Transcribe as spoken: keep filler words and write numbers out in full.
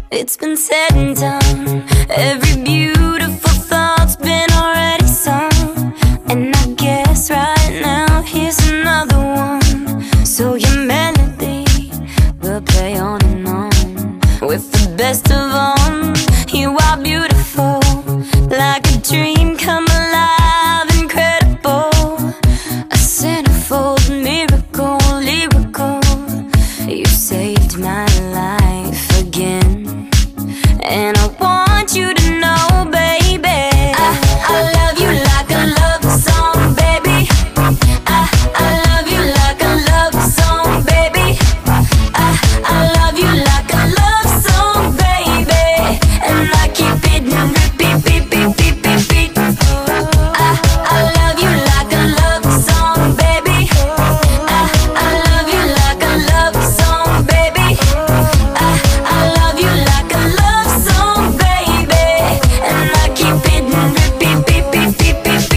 It's been said and done. Every beautiful thought's been already sung. And I guess right now here's another one. So your melody will play on and on with the best of